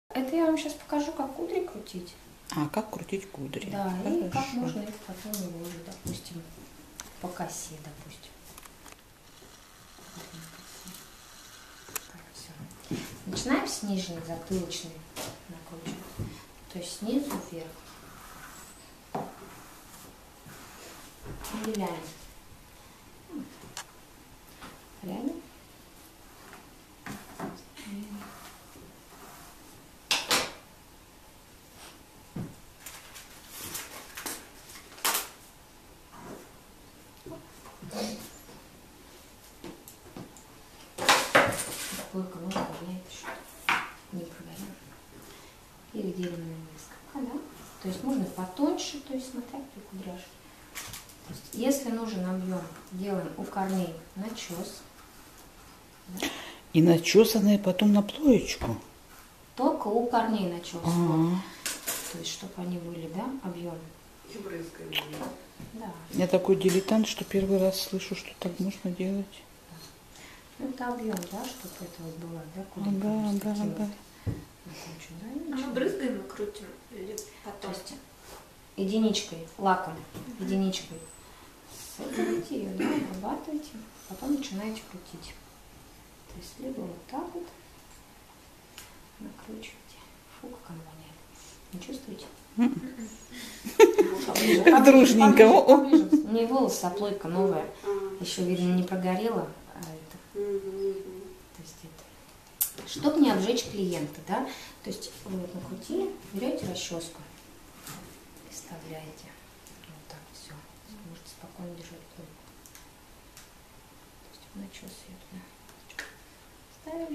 Это я вам сейчас покажу, как кудри крутить. А, как крутить кудри. Да, Хорошо. и как можно их потом уложить, допустим, по косе, допустим. Так, все. Начинаем с нижней затылочной накручивать. То есть снизу вверх. Выделяем. Рядом. Только нужно понять, что не проверяем. Переделим на несколько, да? То есть можно потоньше, то есть смотря при кудряшке. То есть, если нужен объем, делаем у корней начес. Да? И начесанные потом на плоечку. Только у корней начес. Вот. То есть, чтобы они были, да, объемы. И брызгаем. Да. Я такой дилетант, что первый раз слышу, что так можно делать. Ну, это объем, да, чтобы это вот было, да, куда Ага. А мы брызгаем и крутим или потом? То есть единичкой, лаком, единичкой соедините ее, да, обрабатываете, потом начинаете крутить. То есть либо вот так вот накручиваете. Фу, как она воняет. Не чувствуете? Дружненько. Поближе. Не волосы, а плойка новая. Еще, видно, не прогорела. То есть это, чтобы не обжечь клиента, да, то есть вы вот накрутили, берете расческу и вставляете. Вот так все. Можете спокойно держать плойку. То есть начес ее туда ставили.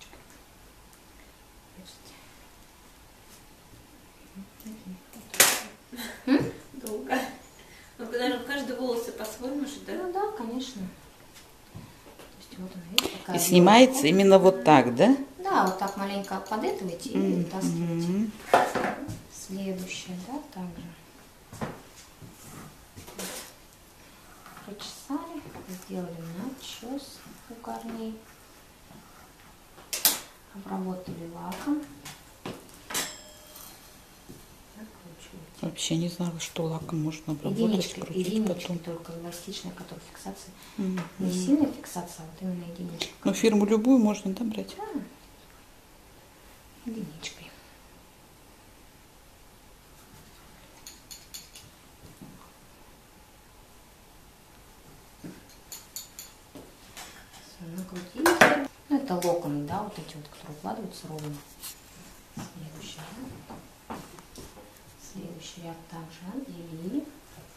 Долго. Ну, наверное, каждый волосы по-своему же, да? Ну да, конечно. То есть вот она, видите, такая. И снимается именно вот так, да? Да, вот так маленько подэтываете и вытаскиваете. Следующее, да, также. Прочесали, сделали начес у корней, обработали лаком. Накручиваете. Вообще не знала, что лаком можно обработать, Единичкой, крутить единичкой потом. только эластичная, которая фиксация. Не сильная фиксация, а вот именно единичка. Ну, фирму любую можно, да, брать? Да. Единичкой. Все, накрутили. Ну, это локоны, да, вот эти вот, которые укладываются ровно. Следующий ряд. Следующий ряд также отделили.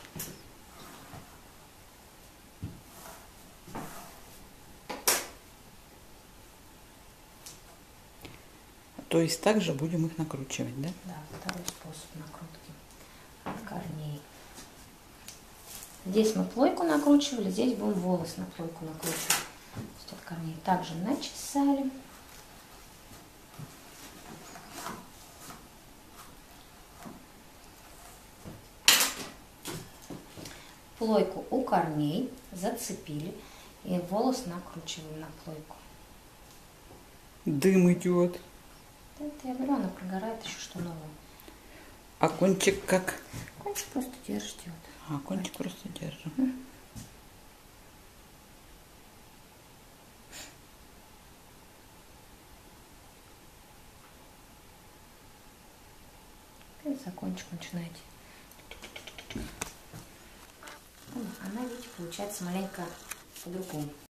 То есть также будем их накручивать, да? Да, второй способ накрутки от корней. Здесь мы плойку накручивали, здесь будем волос на плойку накручивать. То есть от корней также начесали. Плойку у корней зацепили и волос накручиваем на плойку. Дым идет. Это я говорю, она прогорает еще что новое. А кончик как? Кончик просто держите вот. А, кончик просто держим. И за кончик начинаете. Она, видите, получается маленько по-другому.